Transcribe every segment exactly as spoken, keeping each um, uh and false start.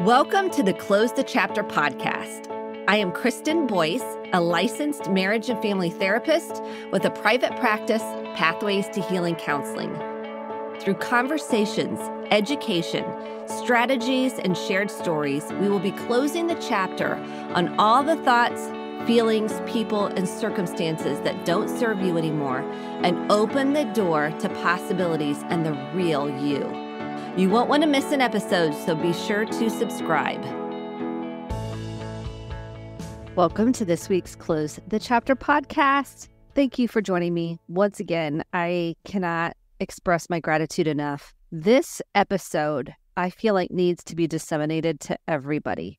Welcome to the Close the Chapter podcast. I am Kristen Boyce, a licensed marriage and family therapist with a private practice, Pathways to Healing Counseling. Through conversations, education, strategies, and shared stories, we will be closing the chapter on all the thoughts, feelings, people, and circumstances that don't serve you anymore and open the door to possibilities and the real you. You won't want to miss an episode, so be sure to subscribe. Welcome to this week's Close the Chapter podcast. Thank you for joining me. Once again, I cannot express my gratitude enough. This episode, I feel like, needs to be disseminated to everybody.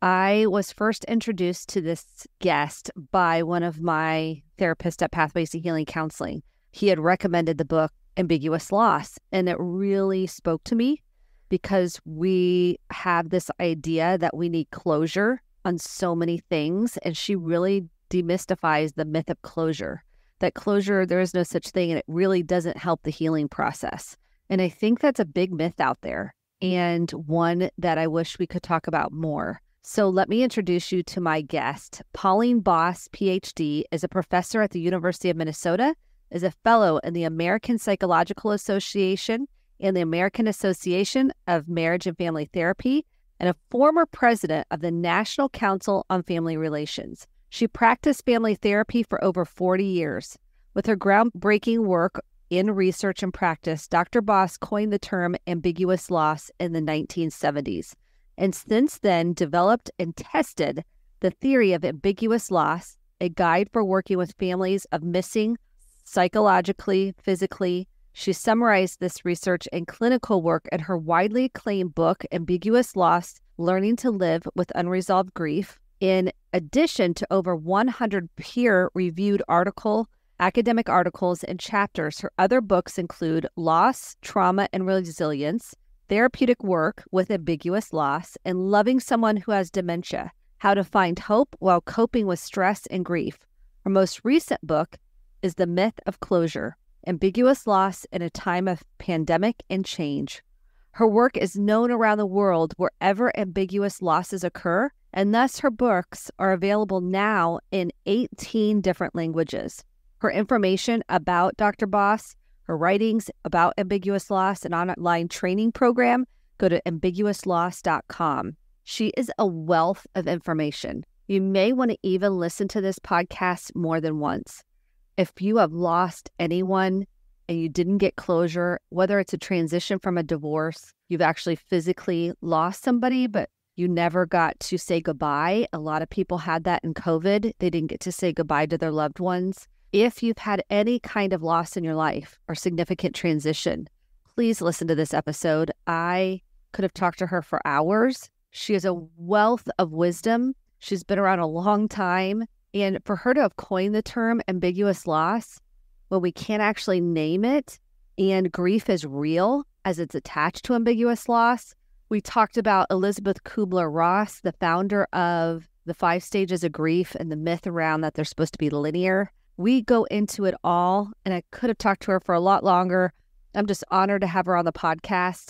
I was first introduced to this guest by one of my therapists at Pathways to Healing Counseling. He had recommended the book Ambiguous, and it really spoke to me because we have this idea that we need closure on so many things, and she really demystifies the myth of closure, that closure, there is no such thing, and it really doesn't help the healing process. And I think that's a big myth out there, and one that I wish we could talk about more. So let me introduce you to my guest. Pauline Boss, P H D, is a professor at the University of Minnesota, is a fellow in the American Psychological Association and the American Association of Marriage and Family Therapy, and a former president of the National Council on Family Relations. She practiced family therapy for over forty years. With her groundbreaking work in research and practice, Doctor Boss coined the term ambiguous loss in the nineteen seventies, and since then developed and tested the theory of ambiguous loss, a guide for working with families of missing psychologically, physically. She summarized this research and clinical work in her widely acclaimed book, Ambiguous Loss, Learning to Live with Unresolved Grief. In addition to over one hundred peer-reviewed article, academic articles, and chapters, her other books include Loss, Trauma, and Resilience, Therapeutic Work with Ambiguous Loss, and Loving Someone Who Has Dementia, How to Find Hope While Coping with Stress and Grief. Her most recent book is The Myth of Closure, Ambiguous Loss in a Time of Pandemic and Change. Her work is known around the world wherever ambiguous losses occur, and thus her books are available now in eighteen different languages. For information about Doctor Boss, her writings about ambiguous loss, and online training program, go to ambiguous loss dot com. She is a wealth of information. You may want to even listen to this podcast more than once. If you have lost anyone and you didn't get closure, whether it's a transition from a divorce, you've actually physically lost somebody, but you never got to say goodbye. A lot of people had that in COVID. They didn't get to say goodbye to their loved ones. If you've had any kind of loss in your life or significant transition, please listen to this episode. I could have talked to her for hours. She has a wealth of wisdom. She's been around a long time. And for her to have coined the term ambiguous loss, when we can't actually name it, and grief is real as it's attached to ambiguous loss. We talked about Elizabeth Kubler-Ross, the founder of the five stages of grief and the myth around that they're supposed to be linear. We go into it all, and I could have talked to her for a lot longer. I'm just honored to have her on the podcast.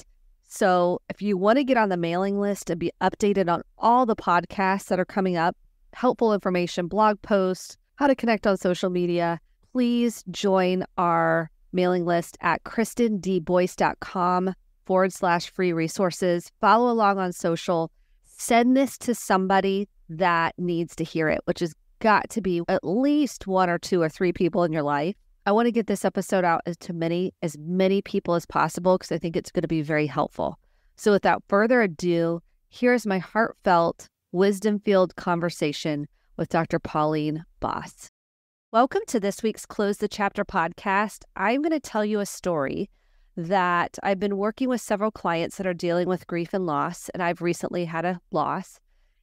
So if you want to get on the mailing list and be updated on all the podcasts that are coming up, helpful information, blog posts, how to connect on social media, please join our mailing list at kristendboyce.com forward slash free resources. Follow along on social. Send this to somebody that needs to hear it, which has got to be at least one or two or three people in your life. I want to get this episode out as to many, as many people as possible because I think it's going to be very helpful. So without further ado, here's my heartfelt wisdom-filled conversation with Doctor Pauline Boss. Welcome to this week's Close the Chapter podcast. I'm going to tell you a story that I've been working with several clients that are dealing with grief and loss, and I've recently had a loss.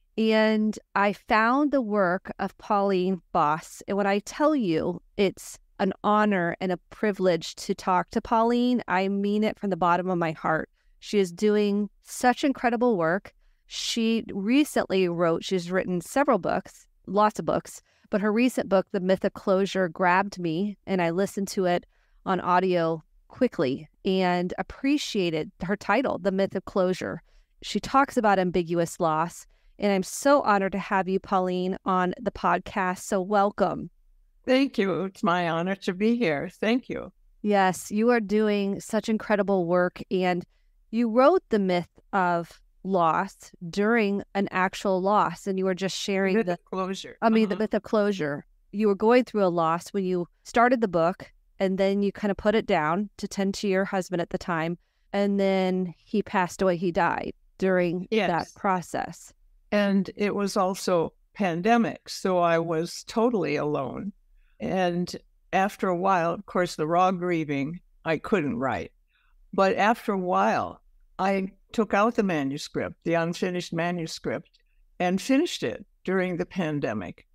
And I found the work of Pauline Boss. And when I tell you it's an honor and a privilege to talk to Pauline, I mean it from the bottom of my heart. She is doing such incredible work. She recently wrote, she's written several books, lots of books, but her recent book, The Myth of Closure, grabbed me, and I listened to it on audio quickly and appreciated her title, The Myth of Closure. she talks about ambiguous loss. And I'm so honored to have you, Pauline, on the podcast. So welcome. Thank you. It's my honor to be here. Thank you. Yes, you are doing such incredible work. And you wrote the myth of loss during an actual loss. And you were just sharing myth the of closure. I mean, uh-huh. the myth of closure. You were going through a loss when you started the book, and then you kind of put it down to tend to your husband at the time. And then he passed away. He died during Yes. that process. And it was also pandemic, so I was totally alone. And after a while, of course, the raw grieving, I couldn't write. But after a while, I took out the manuscript, the unfinished manuscript, and finished it during the pandemic.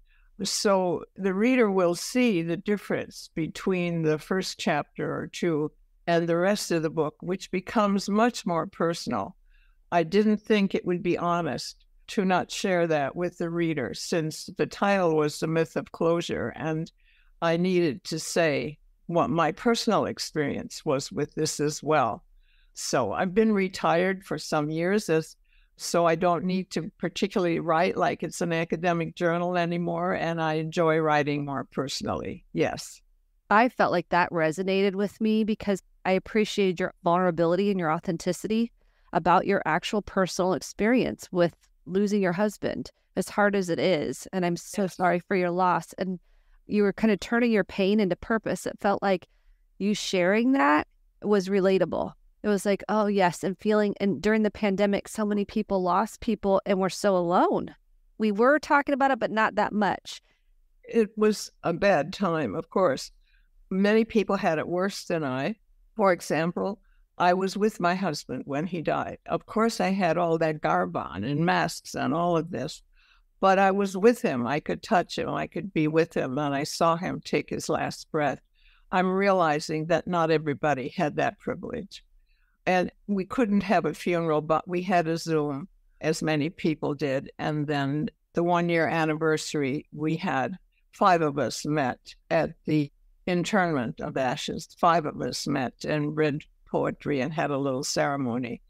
So the reader will see the difference between the first chapter or two and the rest of the book, which becomes much more personal. I didn't think it would be honest to not share that with the reader, since the title was The Myth of Closure, and I needed to say what my personal experience was with this as well. So I've been retired for some years, as so I don't need to particularly write like it's an academic journal anymore, and I enjoy writing more personally. Yes. I felt like that resonated with me because I appreciated your vulnerability and your authenticity about your actual personal experience with losing your husband, as hard as it is. And I'm so Yes. sorry for your loss. And you were kind of turning your pain into purpose. It felt like you sharing that was relatable. It was like, oh, yes, and feeling, and during the pandemic, so many people lost people and were so alone. We were talking about it, but not that much. It was a bad time, of course. Many people had it worse than I. For example, I was with my husband when he died. Of course, I had all that garb on and masks and all of this, but I was with him. I could touch him. I could be with him, and I saw him take his last breath. I'm realizing that not everybody had that privilege. And we couldn't have a funeral, but we had a Zoom, as many people did. And then the one-year anniversary, we had five of us met at the internment of ashes. Five of us met and read poetry and had a little ceremony.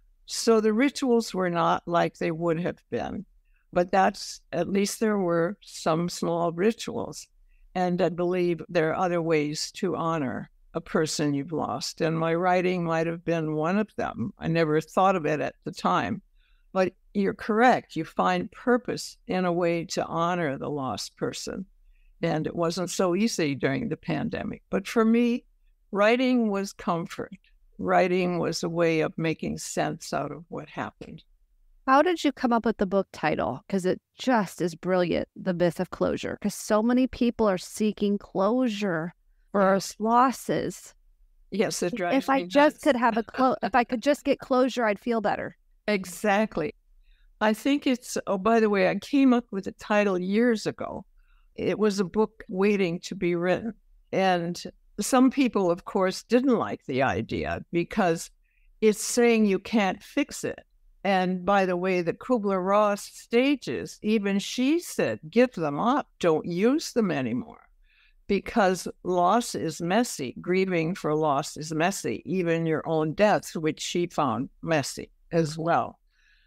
So the rituals were not like they would have been, but that's, at least there were some small rituals. And I believe there are other ways to honor a person you've lost. And my writing might have been one of them. I never thought of it at the time, but you're correct. You find purpose in a way to honor the lost person. And it wasn't so easy during the pandemic. But for me, writing was comfort. Writing was a way of making sense out of what happened. How did you come up with the book title? Because it just is brilliant, The Myth of Closure, because so many people are seeking closure for our losses. Yes, it drives If I me just nuts. could have a clo- if I could just get closure, I'd feel better. Exactly. I think it's, oh, by the way, I came up with a title years ago. It was a book waiting to be written. And some people, of course, didn't like the idea because it's saying you can't fix it. And by the way, the Kubler-Ross stages, even she said, give them up, don't use them anymore. Because loss is messy. Grieving for loss is messy. Even your own death, which she found messy as well.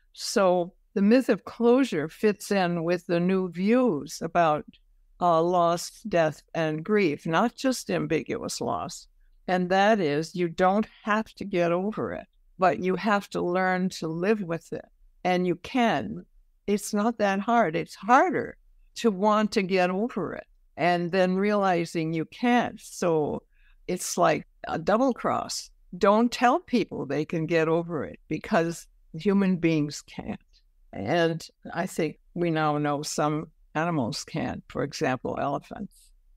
So the myth of closure fits in with the new views about uh, loss, death, and grief, not just ambiguous loss. And that is, you don't have to get over it, but you have to learn to live with it. And you can. It's not that hard. It's harder to want to get over it and then realizing you can't. So it's like a double cross. Don't tell people they can get over it because human beings can't. And I think we now know some animals can't, for example, elephants.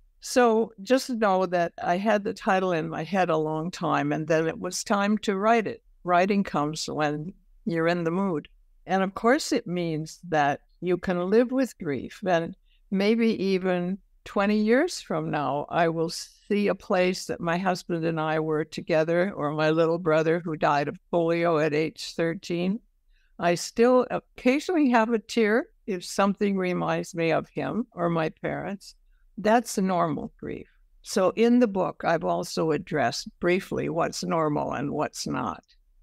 So just know that I had the title in my head a long time, and then it was time to write it. Writing comes when you're in the mood. And of course, it means that you can live with grief. And maybe even twenty years from now, I will see a place that my husband and I were together, or my little brother who died of polio at age thirteen. I still occasionally have a tear if something reminds me of him or my parents. That's normal grief. So in the book, I've also addressed briefly what's normal and what's not.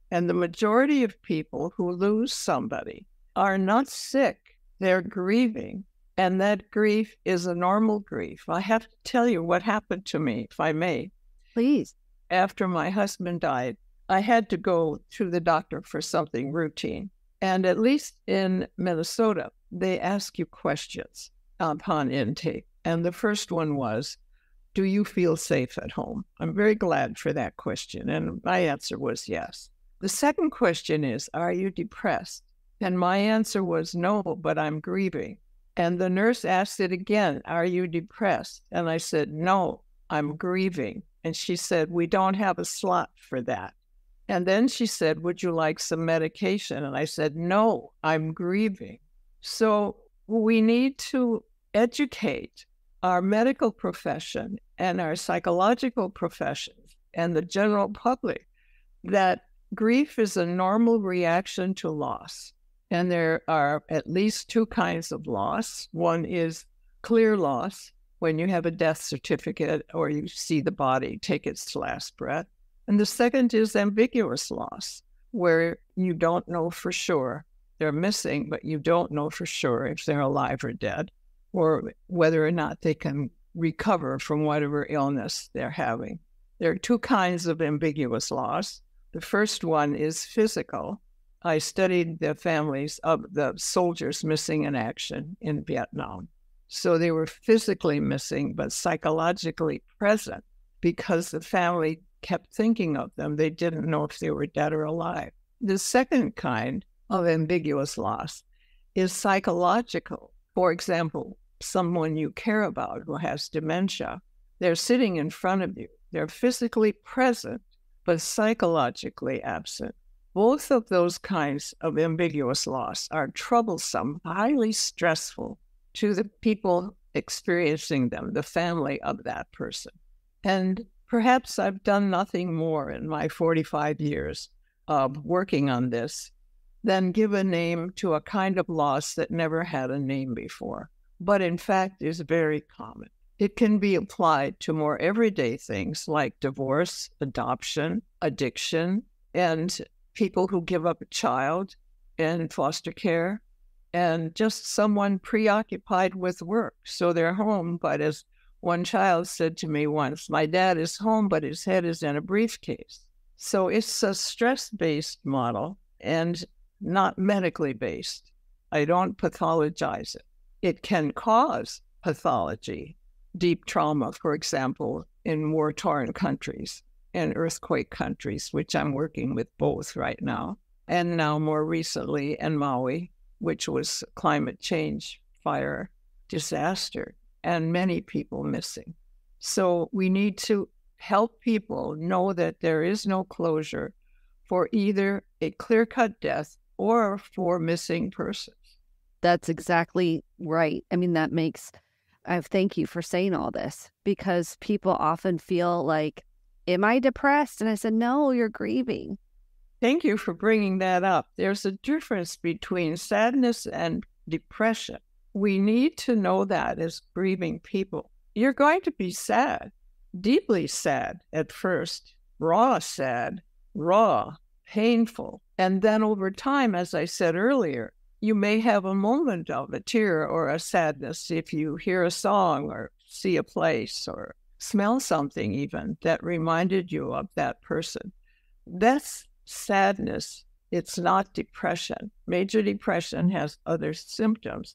And the majority of people who lose somebody are not sick, they're grieving. And that grief is a normal grief. I have to tell you what happened to me, if I may. Please. After my husband died, I had to go to the doctor for something routine. And at least in Minnesota, they ask you questions upon intake. And the first one was, do you feel safe at home? I'm very glad for that question. And my answer was yes. The second question is, are you depressed? And my answer was no, but I'm grieving. And the nurse asked it again, are you depressed? And I said, no, I'm grieving. And she said, we don't have a slot for that. And then she said, would you like some medication? And I said, no, I'm grieving. So we need to educate our medical profession and our psychological professions and the general public that grief is a normal reaction to loss. And there are at least two kinds of loss. One is clear loss, when you have a death certificate or you see the body take its last breath. And the second is ambiguous loss, where you don't know for sure they're missing, but you don't know for sure if they're alive or dead, or whether or not they can recover from whatever illness they're having. There are two kinds of ambiguous loss. The first one is physical. I studied the families of the soldiers missing in action in Vietnam. So they were physically missing, but psychologically present because the family kept thinking of them. They didn't know if they were dead or alive. The second kind of ambiguous loss is psychological. For example, someone you care about who has dementia, they're sitting in front of you. They're physically present, but psychologically absent. Both of those kinds of ambiguous loss are troublesome, highly stressful to the people experiencing them, the family of that person. And perhaps I've done nothing more in my forty-five years of working on this than give a name to a kind of loss that never had a name before, but in fact is very common. It can be applied to more everyday things like divorce, adoption, addiction, and people who give up a child in foster care, and just someone preoccupied with work. So they're home, but as one child said to me once, my dad is home, but his head is in a briefcase. So it's a stress-based model and not medically based. I don't pathologize it. It can cause pathology, deep trauma, for example, in war-torn countries and earthquake countries, which I'm working with both right now, and now more recently in Maui, which was climate change, fire, disaster, and many people missing. So we need to help people know that there is no closure for either a clear-cut death or for missing persons. That's exactly right. I mean, that makes, I thank you for saying all this, because people often feel like, am I depressed? And I said, no, you're grieving. Thank you for bringing that up. There's a difference between sadness and depression. We need to know that as grieving people. You're going to be sad, deeply sad at first, raw sad, raw, painful. And then over time, as I said earlier, you may have a moment of a tear or a sadness if you hear a song or see a place or smell something even that reminded you of that person. That's sadness. It's not depression. Major depression has other symptoms.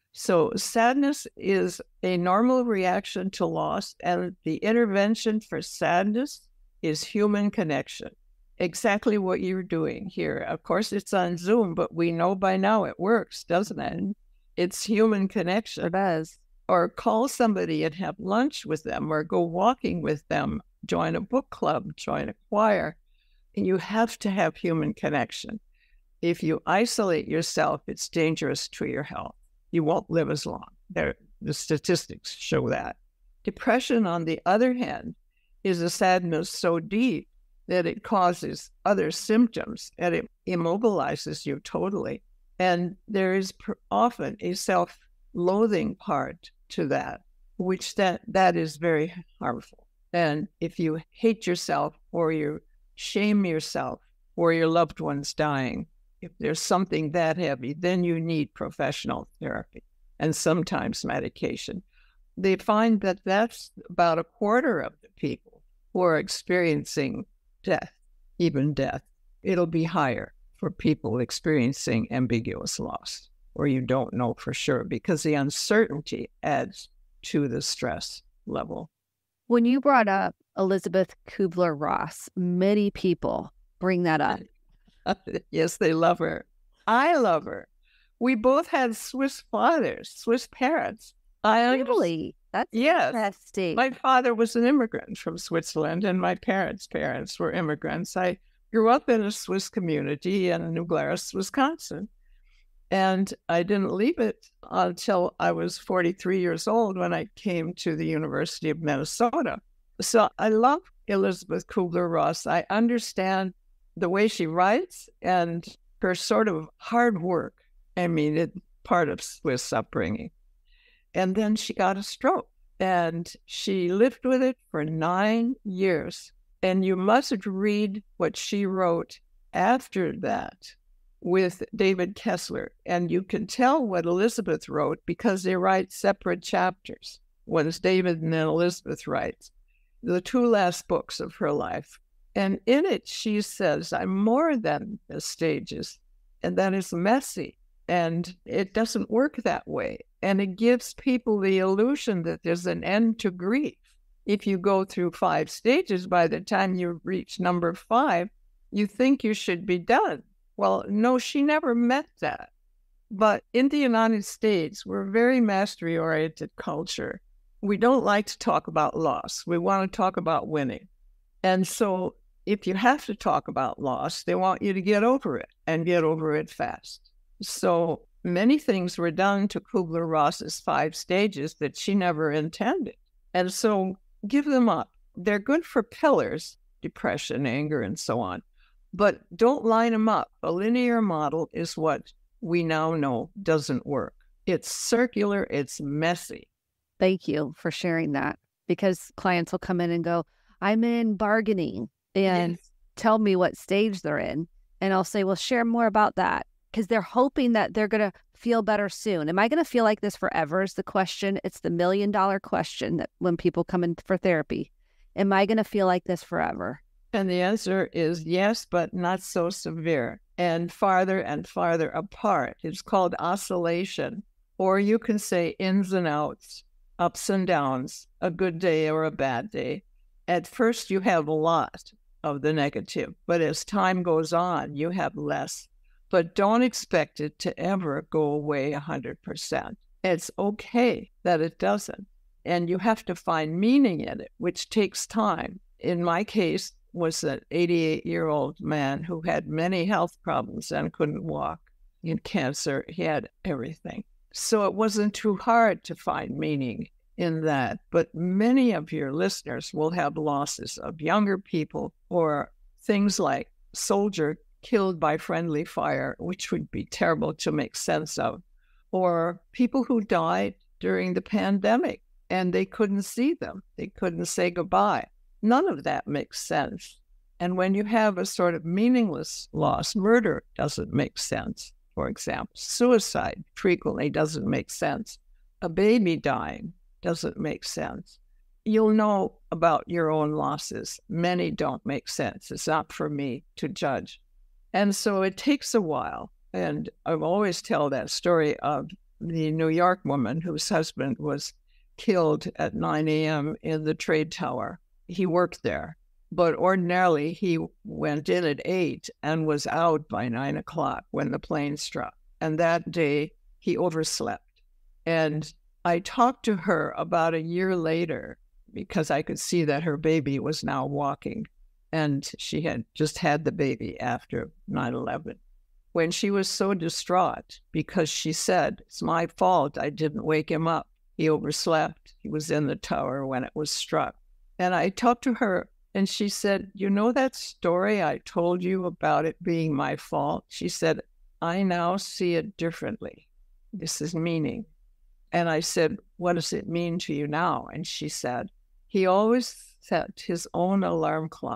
So sadness is a normal reaction to loss, and the intervention for sadness is human connection. Exactly what you're doing here. Of course, it's on Zoom, but we know by now it works, doesn't it? It's human connection. It does. Or call somebody and have lunch with them, or go walking with them, join a book club, join a choir. And you have to have human connection. If you isolate yourself, it's dangerous to your health. You won't live as long. There, the statistics show that. Depression, on the other hand, is a sadness so deep that it causes other symptoms and it immobilizes you totally. And there is pr- often a self-loathing part to that, which that, that is very harmful. And if you hate yourself or you shame yourself, or your loved one's dying, if there's something that heavy, then you need professional therapy and sometimes medication. They find that that's about a quarter of the people who are experiencing death, even death. It'll be higher for people experiencing ambiguous loss, or you don't know for sure, because the uncertainty adds to the stress level. When you brought up Elizabeth Kubler-Ross, many people bring that up. Yes, they love her. I love her. We both had Swiss fathers, Swiss parents. I Really? That's yes. interesting. My father was an immigrant from Switzerland, and my parents' parents were immigrants. I grew up in a Swiss community in New Glarus, Wisconsin. And I didn't leave it until I was forty-three years old when I came to the University of Minnesota. So I love Elizabeth Kubler-Ross. I understand the way she writes and her sort of hard work. I mean, it's part of Swiss upbringing. And then she got a stroke, and she lived with it for nine years. And you must read what she wrote after that with David Kessler. And you can tell what Elizabeth wrote because they write separate chapters. One is David and then Elizabeth writes the two last books of her life. And in it, she says, I'm more than the stages, and that is messy. And it doesn't work that way. And it gives people the illusion that there's an end to grief. If you go through five stages, by the time you reach number five, you think you should be done. Well, no, she never meant that. But in the United States, we're a very mastery-oriented culture. We don't like to talk about loss. We want to talk about winning. And so if you have to talk about loss, they want you to get over it and get over it fast. So many things were done to Kubler-Ross's five stages that she never intended. And so give them up. They're good for pillars, depression, anger, and so on. But don't line them up. A linear model is what we now know doesn't work. It's circular. It's messy. Thank you for sharing that, because clients will come in and go, I'm in bargaining, and yes. tell me what stage they're in. And I'll say, well, share more about that, because they're hoping that they're going to feel better soon. Am I going to feel like this forever is the question. It's the million dollar question that when people come in for therapy. Am I going to feel like this forever? And the answer is yes, but not so severe, and farther and farther apart. It's called oscillation, or you can say ins and outs, ups and downs, a good day or a bad day. At first, you have a lot of the negative, but as time goes on, you have less. But don't expect it to ever go away one hundred percent. It's okay that it doesn't, and you have to find meaning in it, which takes time. In my case, was an eighty-eight-year-old man who had many health problems and couldn't walk. He had cancer. He had everything. So it wasn't too hard to find meaning in that. But many of your listeners will have losses of younger people, or things like soldier killed by friendly fire, which would be terrible to make sense of, or people who died during the pandemic and they couldn't see them. They couldn't say goodbye. None of that makes sense. And when you have a sort of meaningless loss, murder doesn't make sense, for example. Suicide frequently doesn't make sense. A baby dying doesn't make sense. You'll know about your own losses. Many don't make sense. It's not for me to judge. And so it takes a while. And I always tell that story of the New York woman whose husband was killed at nine a.m. in the trade tower. He worked there, but ordinarily he went in at eight and was out by nine o'clock when the plane struck. And that day he overslept. And I talked to her about a year later because I could see that her baby was now walking, and she had just had the baby after nine eleven. When she was so distraught because she said, it's my fault, I didn't wake him up. He overslept. He was in the tower when it was struck. And I talked to her, and she said, you know that story I told you about it being my fault? She said, I now see it differently. This is meaning. And I said, what does it mean to you now? And she said, he always set his own alarm clock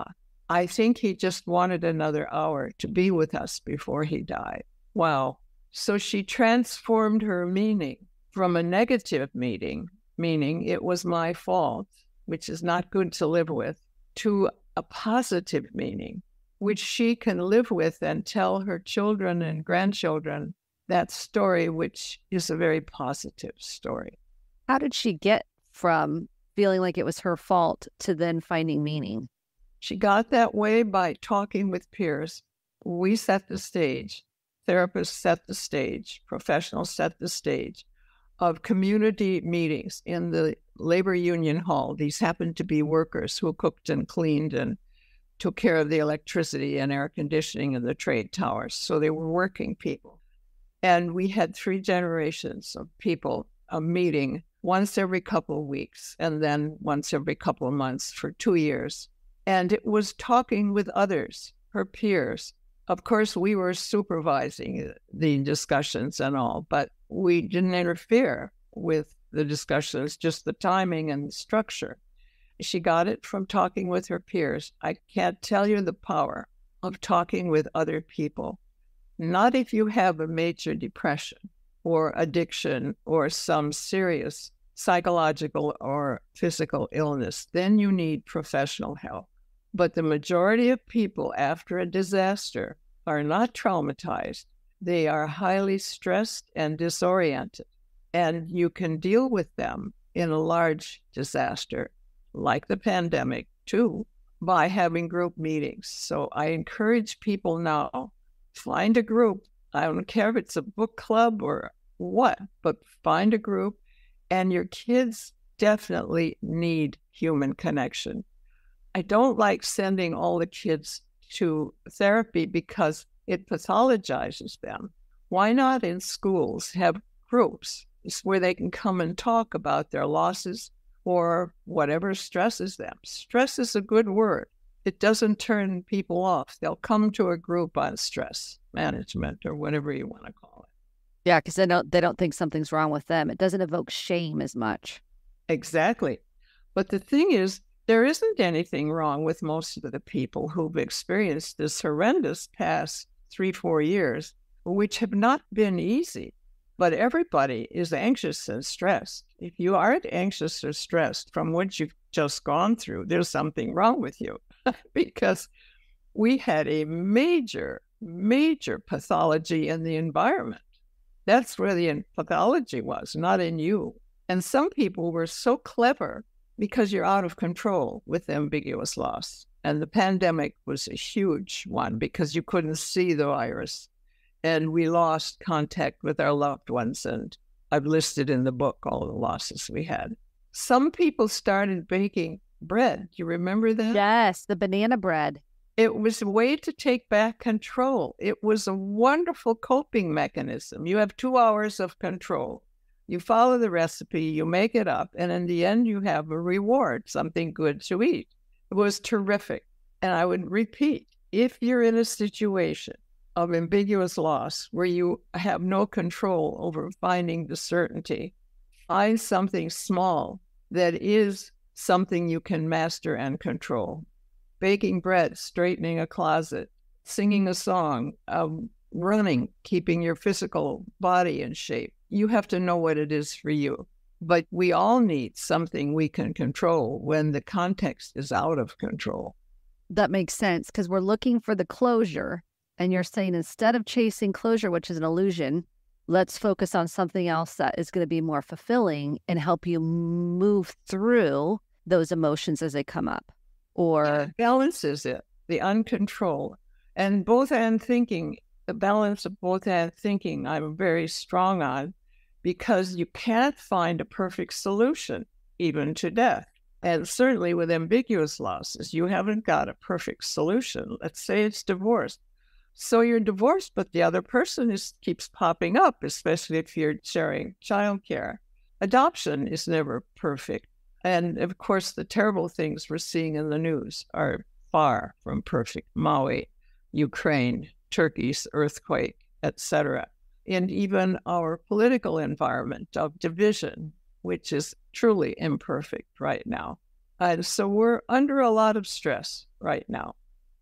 I think he just wanted another hour to be with us before he died. Wow. So she transformed her meaning from a negative meaning, meaning it was my fault, which is not good to live with, to a positive meaning, which she can live with and tell her children and grandchildren that story, which is a very positive story. How did she get from feeling like it was her fault to then finding meaning? She got that way by talking with peers. We set the stage. Therapists set the stage. Professionals set the stage of community meetings in the labor union hall. These happened to be workers who cooked and cleaned and took care of the electricity and air conditioning in the trade towers. So they were working people. And we had three generations of people, a meeting once every couple of weeks and then once every couple of months for two years. And it was talking with others, her peers. Of course, we were supervising the discussions and all, but we didn't interfere with the discussions, just the timing and the structure. She got it from talking with her peers. I can't tell you the power of talking with other people. Not if you have a major depression or addiction or some serious psychological or physical illness, then you need professional help. But the majority of people after a disaster are not traumatized. They are highly stressed and disoriented. And you can deal with them in a large disaster, like the pandemic, too, by having group meetings. So I encourage people now, find a group. I don't care if it's a book club or what, but find a group. And your kids definitely need human connection. I don't like sending all the kids to therapy because it pathologizes them. Why not in schools have groups where they can come and talk about their losses or whatever stresses them? Stress is a good word. It doesn't turn people off. They'll come to a group on stress management or whatever you want to call it. Yeah, because they don't, they don't think something's wrong with them. It doesn't evoke shame as much. Exactly. But the thing is, there isn't anything wrong with most of the people who've experienced this horrendous past three, four years, which have not been easy. But everybody is anxious and stressed. If you aren't anxious or stressed from what you've just gone through, there's something wrong with you. Because we had a major, major pathology in the environment. That's where the pathology was, not in you. And some people were so clever because you're out of control with ambiguous loss. And the pandemic was a huge one because you couldn't see the virus. And we lost contact with our loved ones. And I've listed in the book all the losses we had. Some people started baking bread. Do you remember that? Yes, the banana bread. It was a way to take back control. It was a wonderful coping mechanism. You have two hours of control. You follow the recipe, you make it up, and in the end, you have a reward, something good to eat. It was terrific. And I would repeat, if you're in a situation of ambiguous loss where you have no control over finding the certainty, find something small that is something you can master and control. Baking bread, straightening a closet, singing a song, um, running, keeping your physical body in shape. You have to know what it is for you. But we all need something we can control when the context is out of control. That makes sense because we're looking for the closure. And you're saying instead of chasing closure, which is an illusion, let's focus on something else that is going to be more fulfilling and help you move through those emotions as they come up. Or yeah, balances it, the uncontrolled. And both and thinking, the balance of both and thinking, I'm very strong on, because you can't find a perfect solution, even to death. And certainly with ambiguous losses, you haven't got a perfect solution. Let's say it's divorce. So you're divorced, but the other person is keeps popping up, especially if you're sharing childcare. Adoption is never perfect. And of course, the terrible things we're seeing in the news are far from perfect. Maui, Ukraine, Turkey's earthquake, et cetera. And even our political environment of division, which is truly imperfect right now. And so we're under a lot of stress right now.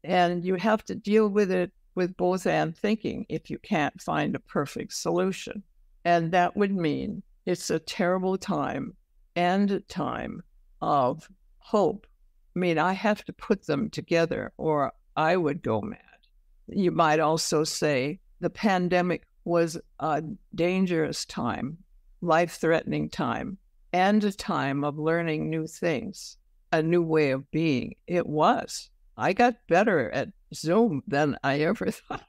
And you have to deal with it with both and thinking if you can't find a perfect solution. And that would mean it's a terrible time and a time of hope. I mean, I have to put them together or I would go mad. You might also say the pandemic was a dangerous time, life-threatening time, and a time of learning new things, a new way of being. It was. I got better at Zoom than I ever thought.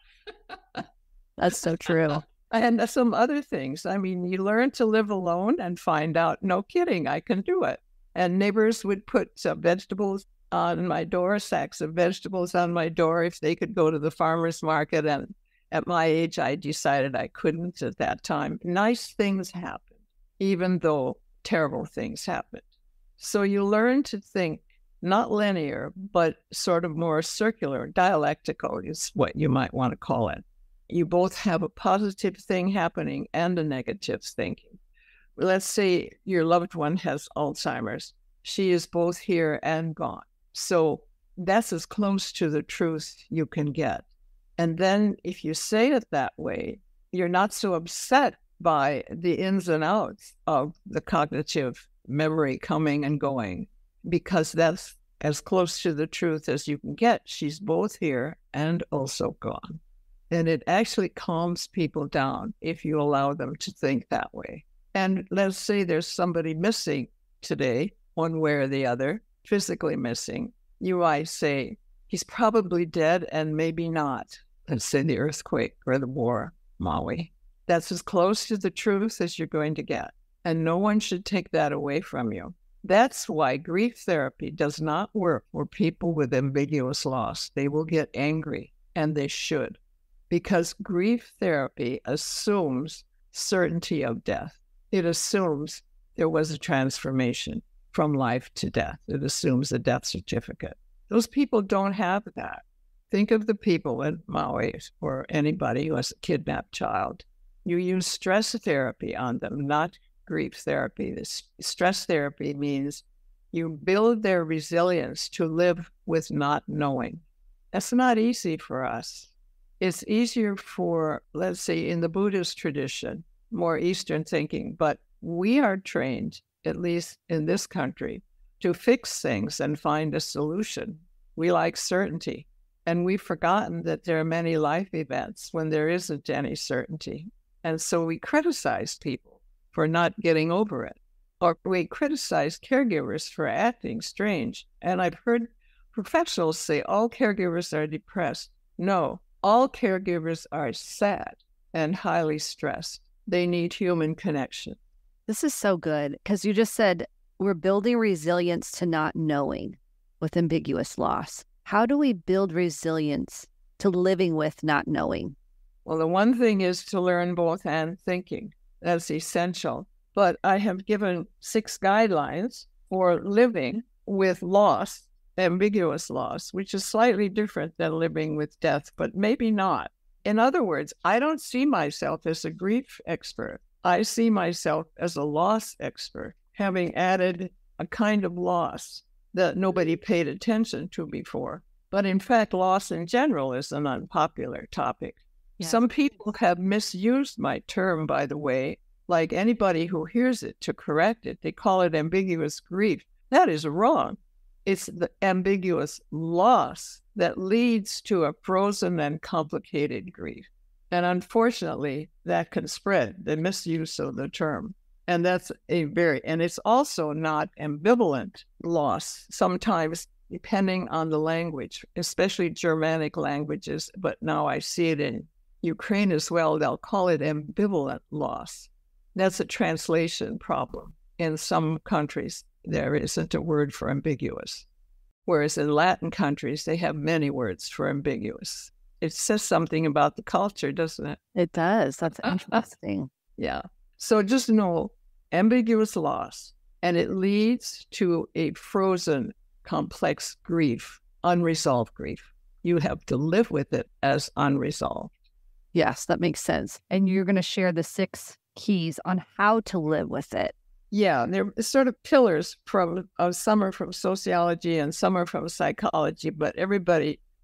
That's so true. And some other things. I mean, you learn to live alone and find out, no kidding, I can do it. And neighbors would put some vegetables on my door, sacks of vegetables on my door if they could go to the farmer's market. And at my age, I decided I couldn't at that time. Nice things happened, even though terrible things happened. So you learn to think not linear, but sort of more circular, dialectical is what you might want to call it. You both have a positive thing happening and a negative thinking. Let's say your loved one has Alzheimer's. She is both here and gone. So that's as close to the truth you can get. And then if you say it that way, you're not so upset by the ins and outs of the cognitive memory coming and going, because that's as close to the truth as you can get. She's both here and also gone. And it actually calms people down if you allow them to think that way. And let's say there's somebody missing today, one way or the other, physically missing. You might say, he's probably dead and maybe not. Let's say the earthquake or the war, Maui. That's as close to the truth as you're going to get. And no one should take that away from you. That's why grief therapy does not work for people with ambiguous loss. They will get angry, and they should, because grief therapy assumes certainty of death. It assumes there was a transformation from life to death. It assumes a death certificate. Those people don't have that. Think of the people in Maui or anybody who has a kidnapped child. You use stress therapy on them, not grief therapy. This stress therapy means you build their resilience to live with not knowing. That's not easy for us. It's easier for, let's say, in the Buddhist tradition, more Eastern thinking, but we are trained, at least in this country, to fix things and find a solution. We like certainty, and we've forgotten that there are many life events when there isn't any certainty. And so we criticize people for not getting over it, or we criticize caregivers for acting strange. And I've heard professionals say all caregivers are depressed. No, all caregivers are sad and highly stressed. They need human connection. This is so good, because you just said we're building resilience to not knowing with ambiguous loss. How do we build resilience to living with not knowing? Well, the one thing is to learn both and thinking. That's essential. But I have given six guidelines for living with loss, ambiguous loss, which is slightly different than living with death, but maybe not. In other words, I don't see myself as a grief expert. I see myself as a loss expert, having added a kind of loss that nobody paid attention to before. But in fact, loss in general is an unpopular topic. Yes. Some people have misused my term, by the way, like anybody who hears it to correct it. They call it ambiguous grief. That is wrong. It's the ambiguous loss that leads to a frozen and complicated grief. And unfortunately, that can spread, the misuse of the term. And that's a very, and it's also not ambivalent loss, sometimes depending on the language, especially Germanic languages, but now I see it in Ukraine as well. They'll call it ambivalent loss. That's a translation problem. In some countries, there isn't a word for ambiguous. Whereas in Latin countries, they have many words for ambiguous. It says something about the culture, doesn't it? It does. That's interesting. Yeah. So just know ambiguous loss, and it leads to a frozen, complex grief, unresolved grief. You have to live with it as unresolved. Yes, that makes sense. And you're going to share the six keys on how to live with it. Yeah, they're sort of pillars from, uh, some are from sociology and some are from psychology, but everybody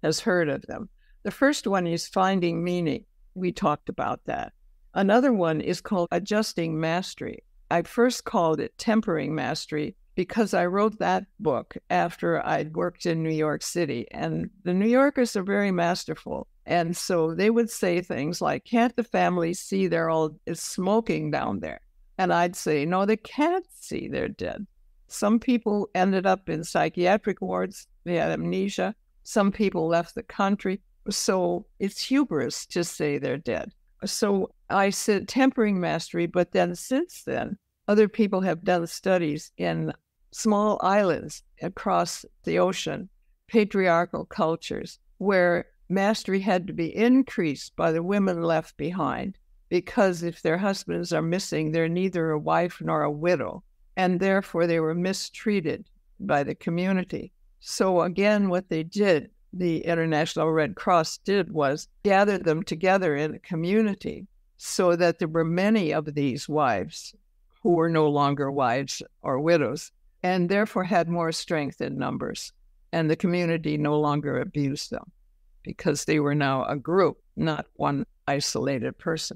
has heard of them. The first one is finding meaning. We talked about that. Another one is called adjusting mastery. I first called it tempering mastery because I wrote that book after I'd worked in New York City. And the New Yorkers are very masterful. And so they would say things like, can't the family see they're all is smoking down there? And I'd say, no, they can't see they're dead. Some people ended up in psychiatric wards. They had amnesia. Some people left the country. So it's hubris to say they're dead. So I said tempering mastery, but then since then, other people have done studies in small islands across the ocean, patriarchal cultures, where mastery had to be increased by the women left behind, because if their husbands are missing, they're neither a wife nor a widow, and therefore they were mistreated by the community. So again, what they did, the International Red Cross did, was gather them together in a community so that there were many of these wives who were no longer wives or widows, and therefore had more strength in numbers. And the community no longer abused them because they were now a group, not one isolated person.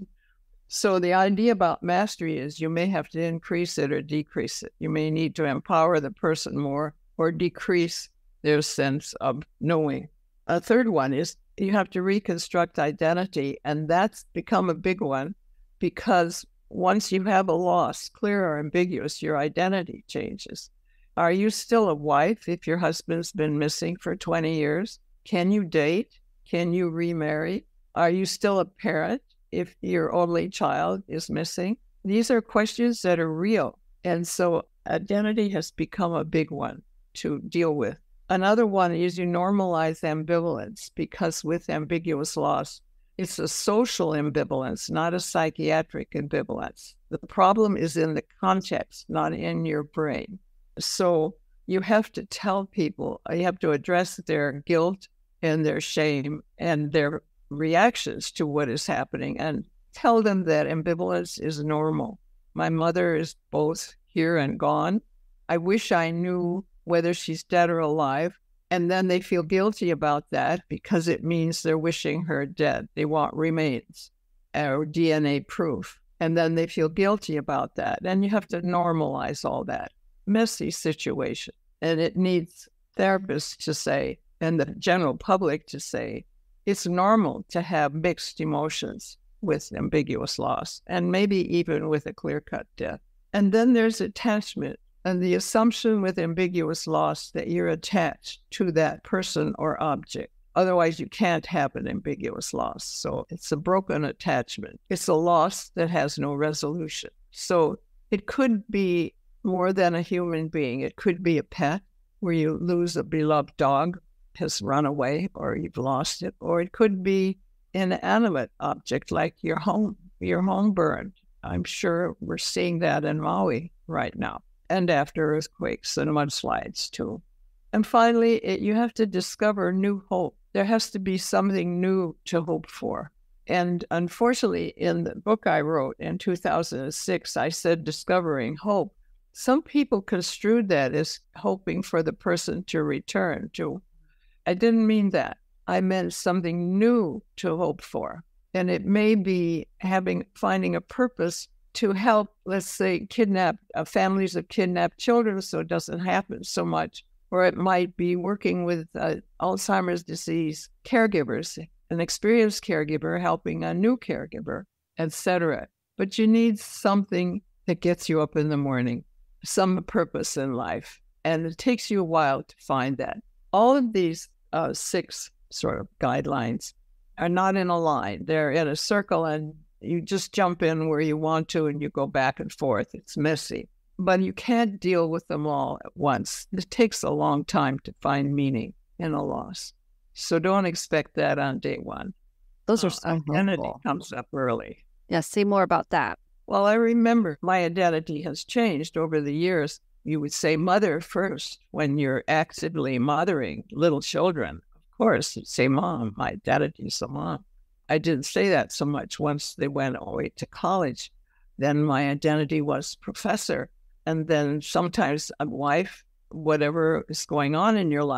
So the idea about mastery is you may have to increase it or decrease it. You may need to empower the person more or decrease their sense of knowing. A third one is you have to reconstruct identity, and that's become a big one because once you have a loss, clear or ambiguous, your identity changes. Are you still a wife if your husband's been missing for twenty years? Can you date? Can you remarry? Are you still a parent if your only child is missing? These are questions that are real. And so identity has become a big one to deal with. Another one is you normalize ambivalence, because with ambiguous loss, it's a social ambivalence, not a psychiatric ambivalence. The problem is in the context, not in your brain. So you have to tell people, you have to address their guilt and their shame and their reactions to what is happening and tell them that ambivalence is normal. My mother is both here and gone. I wish I knew whether she's dead or alive. And then they feel guilty about that because it means they're wishing her dead. They want remains or D N A proof. And then they feel guilty about that. And you have to normalize all that. Messy situation. And it needs therapists to say, and the general public to say, it's normal to have mixed emotions with ambiguous loss, and maybe even with a clear-cut death. And then there's attachment, and the assumption with ambiguous loss that you're attached to that person or object. Otherwise, you can't have an ambiguous loss. So it's a broken attachment. It's a loss that has no resolution. So it could be more than a human being. It could be a pet where you lose a beloved dog, has run away, or you've lost it. Or it could be an inanimate object like your home, your home burned. I'm sure we're seeing that in Maui right now, and after earthquakes and mudslides too. And finally, it, you have to discover new hope. There has to be something new to hope for. And unfortunately, in the book I wrote in two thousand six, I said discovering hope. Some people construed that as hoping for the person to return to. I didn't mean that. I meant something new to hope for. And it may be having finding a purpose to help, let's say, kidnap uh, families of kidnapped children so it doesn't happen so much. Or it might be working with uh, Alzheimer's disease caregivers, an experienced caregiver helping a new caregiver, et cetera. But you need something that gets you up in the morning, some purpose in life. And it takes you a while to find that. All of these uh, six sort of guidelines are not in a line. They're in a circle, and you just jump in where you want to and you go back and forth. It's messy. But you can't deal with them all at once. It takes a long time to find meaning in a loss. So don't expect that on day one. Those are so identity helpful. Comes up early. Yeah, say more about that. Well, I remember my identity has changed over the years. You would say mother first when you're actively mothering little children. Of course, you'd say mom. My identity is a mom. I didn't say that so much once they went away to college. Then my identity was professor. And then sometimes a wife, whatever is going on in your life,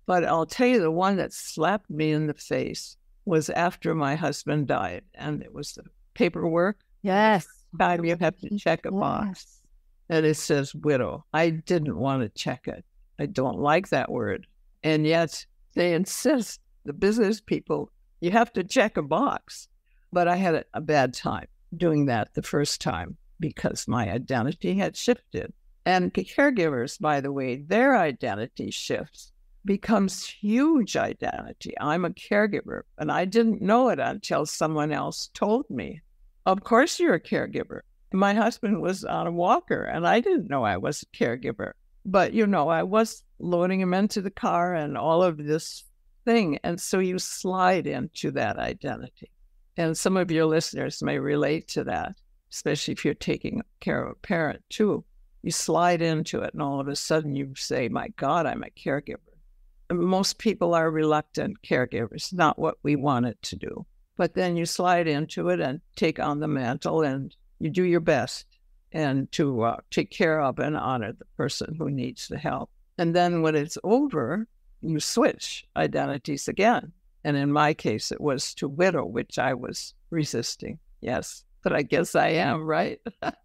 But I'll tell you, the one that slapped me in the face was after my husband died. And it was the paperwork. Yes. Time you have to check a box. Yes. And it says widow. I didn't want to check it. I don't like that word. And yet they insist, the business people, you have to check a box. But I had a, a bad time doing that the first time because my identity had shifted. And caregivers, by the way, their identity shifts, becomes huge identity. I'm a caregiver, and I didn't know it until someone else told me. Of course you're a caregiver. My husband was on a walker, and I didn't know I was a caregiver. But, you know, I was loading him into the car and all of this thing. And so you slide into that identity. And some of your listeners may relate to that, especially if you're taking care of a parent too. You slide into it, and all of a sudden you say, my God, I'm a caregiver. And most people are reluctant caregivers, not what we wanted to do. But then you slide into it and take on the mantle, and you do your best and to uh, take care of and honor the person who needs the help. And then when it's over, you switch identities again. And in my case, it was to widow, which I was resisting. Yes, but I guess I am, right?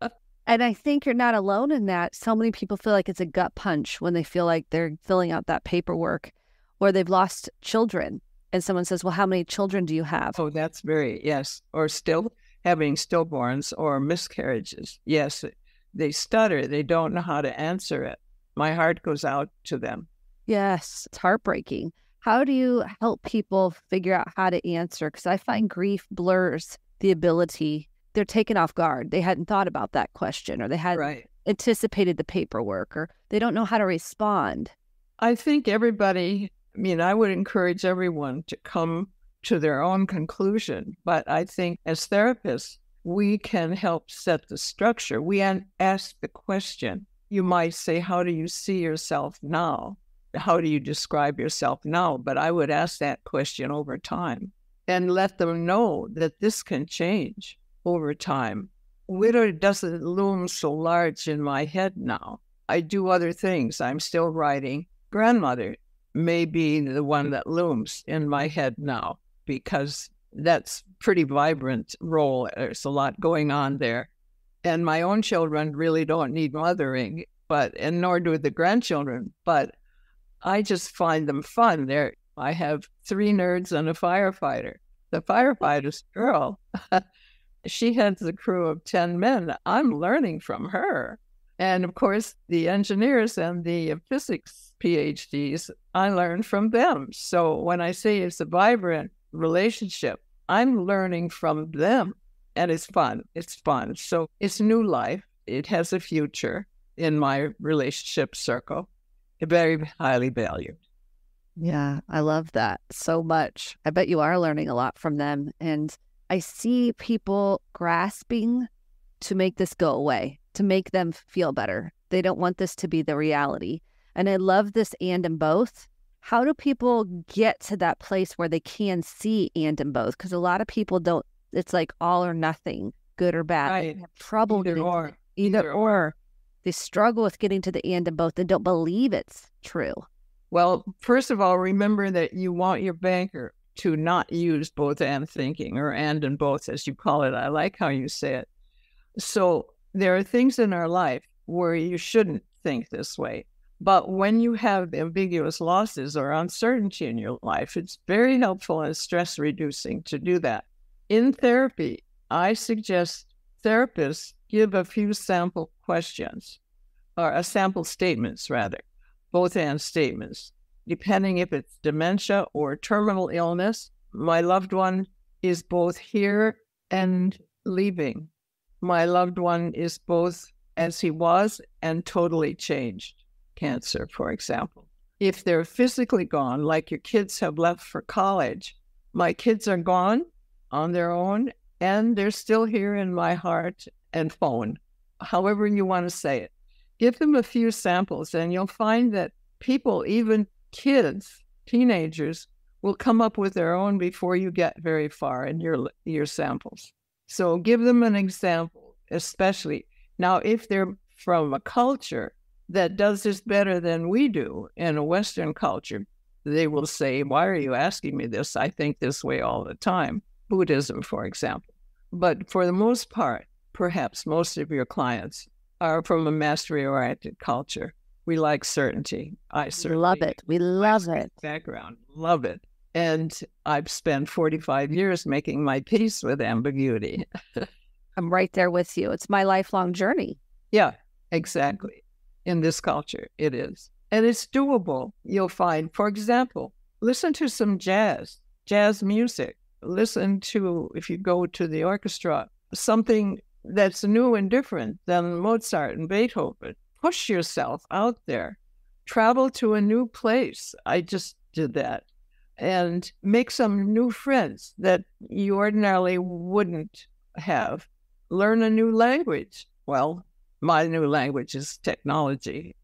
And I think you're not alone in that. So many people feel like it's a gut punch when they feel like they're filling out that paperwork, or they've lost children. And someone says, well, how many children do you have? Oh, that's very, yes. Or still having stillborns or miscarriages. Yes, they stutter. They don't know how to answer it. My heart goes out to them. Yes, it's heartbreaking. How do you help people figure out how to answer? Because I find grief blurs the ability. They're taken off guard. They hadn't thought about that question, or they hadn't right. anticipated the paperwork, or they don't know how to respond. I think everybody, I mean, I would encourage everyone to come to their own conclusion. But I think as therapists, we can help set the structure. We ask the question. You might say, how do you see yourself now? How do you describe yourself now? But I would ask that question over time and let them know that this can change over time. Widow doesn't loom so large in my head now. I do other things. I'm still writing. Grandmother may be the one that looms in my head now, because that's pretty vibrant role. There's a lot going on there. And my own children really don't need mothering, but and nor do the grandchildren. But I just find them fun. There, I have three nerds and a firefighter. The firefighter's girl, she has a crew of ten men. I'm learning from her. And of course, the engineers and the physics PhDs, I learn from them. So when I say it's a vibrant relationship, I'm learning from them. And it's fun. It's fun. So it's new life. It has a future in my relationship circle. Very highly valued. Yeah, I love that so much. I bet you are learning a lot from them. And I see people grasping to make this go away, to make them feel better. They don't want this to be the reality. And I love this and in both. How do people get to that place where they can see and in both? Because a lot of people don't, it's like all or nothing, good or bad. Right. They have trouble Either getting or. Either, Either or. or. They struggle with getting to the and in both and don't believe it's true. Well, first of all, remember that you want your banker to not use both and thinking, or and and both, as you call it. I like how you say it. So there are things in our life where you shouldn't think this way. But when you have ambiguous losses or uncertainty in your life, it's very helpful and stress reducing to do that. In therapy, I suggest therapists give a few sample questions, or a sample statements rather, both and statements, depending if it's dementia or terminal illness. My loved one is both here and leaving. My loved one is both as he was and totally changed. Cancer, for example. If they're physically gone, like your kids have left for college, my kids are gone on their own, and they're still here in my heart and phone, however you want to say it. Give them a few samples, and you'll find that people, even kids, teenagers, will come up with their own before you get very far in your your samples. So give them an example, especially. Now, if they're from a culture that does this better than we do in a Western culture, they will say, why are you asking me this? I think this way all the time. Buddhism, for example. But for the most part, perhaps most of your clients are from a mastery-oriented culture. We like certainty. I certainly love it. We love it. Background, love it. And I've spent forty-five years making my peace with ambiguity. I'm right there with you. It's my lifelong journey. Yeah, exactly. In this culture, it is. And it's doable. You'll find, for example, listen to some jazz, jazz music. Listen to, if you go to the orchestra, something that's new and different than Mozart and Beethoven. Push yourself out there. Travel to a new place. I just did that. And make some new friends that you ordinarily wouldn't have. Learn a new language. Well, my new language is technology.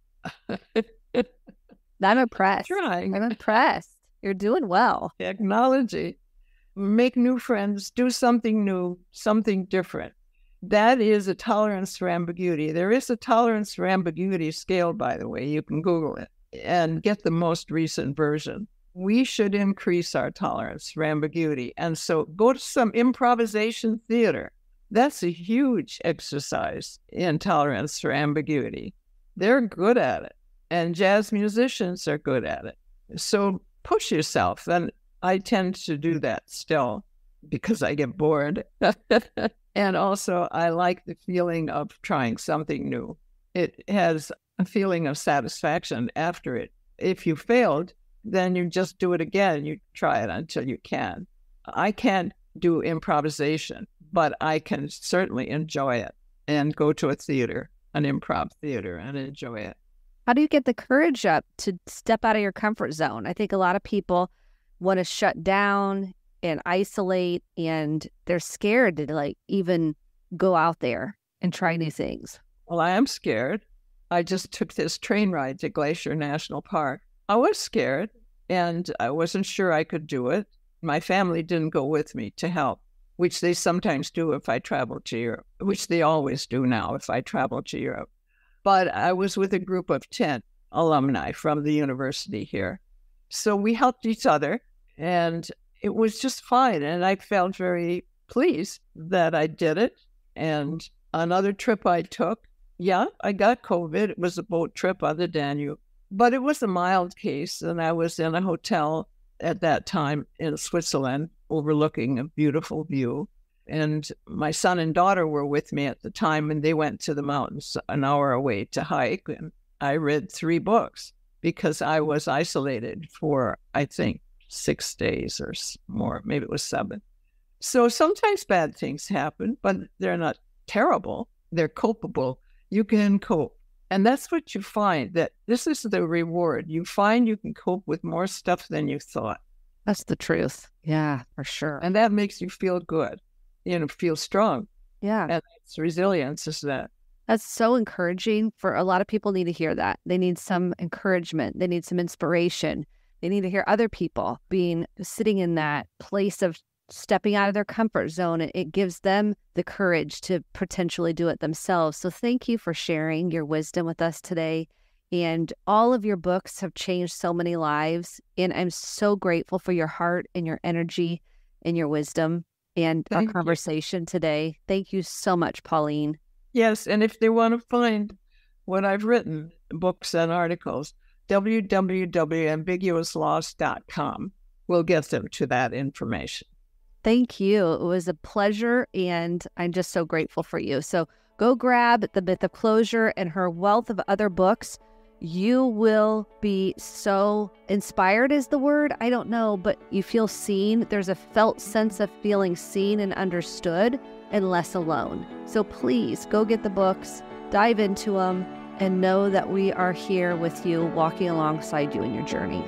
I'm impressed. Trying. I'm impressed. You're doing well. Technology. Make new friends. Do something new, something different. That is a tolerance for ambiguity. There is a tolerance for ambiguity scale, by the way. You can Google it and get the most recent version. We should increase our tolerance for ambiguity. And so go to some improvisation theater. That's a huge exercise in tolerance for ambiguity. They're good at it. And jazz musicians are good at it. So push yourself. And I tend to do that still because I get bored. And also, I like the feeling of trying something new. It has a feeling of satisfaction after it. If you failed, then you just do it again. You try it until you can. I can't do improvisation, but I can certainly enjoy it and go to a theater, an improv theater, and enjoy it. How do you get the courage up to step out of your comfort zone? I think a lot of people want to shut down and isolate, and they're scared to like even go out there and try new things. Well, I am scared. I just took this train ride to Glacier National Park. I was scared, and I wasn't sure I could do it. My family didn't go with me to help, which they sometimes do if I travel to Europe, which they always do now if I travel to Europe. But I was with a group of ten alumni from the university here. So we helped each other, and it was just fine. And I felt very pleased that I did it. And another trip I took, yeah, I got COVID. It was a boat trip on the Danube, but it was a mild case. And I was in a hotel at that time in Switzerland, overlooking a beautiful view. And my son and daughter were with me at the time, and they went to the mountains an hour away to hike. And I read three books because I was isolated for, I think, six days or more. Maybe it was seven. So sometimes bad things happen, but they're not terrible. They're copable. You can cope. And that's what you find, that this is the reward. You find you can cope with more stuff than you thought. That's the truth. Yeah, for sure. And that makes you feel good, you know, feel strong. Yeah. And it's resilience is that. That's so encouraging. For a lot of people need to hear that. They need some encouragement. They need some inspiration. They need to hear other people being sitting in that place of stepping out of their comfort zone. It gives them the courage to potentially do it themselves. So thank you for sharing your wisdom with us today. And all of your books have changed so many lives. And I'm so grateful for your heart and your energy and your wisdom and Thank our conversation you. today. Thank you so much, Pauline. Yes. And if they want to find what I've written, books and articles, w w w dot ambiguous lost dot com will get them to that information. Thank you. It was a pleasure, and I'm just so grateful for you. So go grab The Myth of Closure and her wealth of other books. You will be so inspired is the word. I don't know, but you feel seen. There's a felt sense of feeling seen and understood and less alone. So please go get the books, dive into them, and know that we are here with you, walking alongside you in your journey.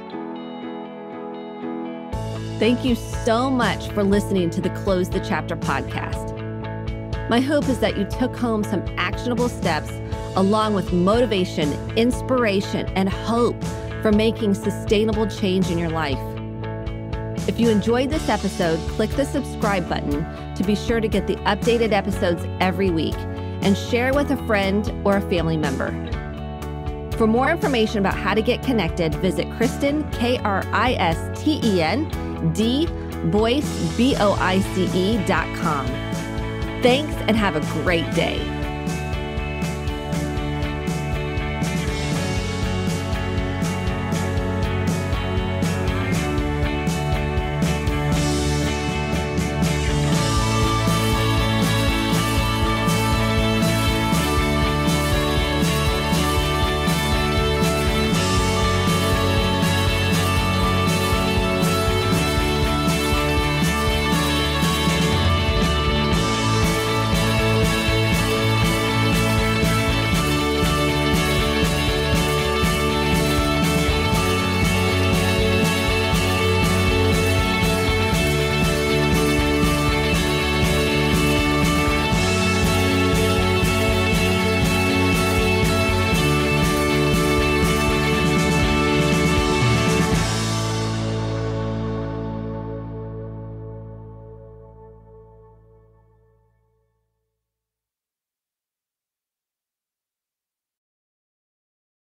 Thank you so much for listening to the Close the Chapter podcast. My hope is that you took home some actionable steps along with motivation, inspiration, and hope for making sustainable change in your life. If you enjoyed this episode, click the subscribe button to be sure to get the updated episodes every week, and share with a friend or a family member. For more information about how to get connected, visit Kristen, K R I S T E N, D, Boyce, B O I C E dot com. Thanks and have a great day.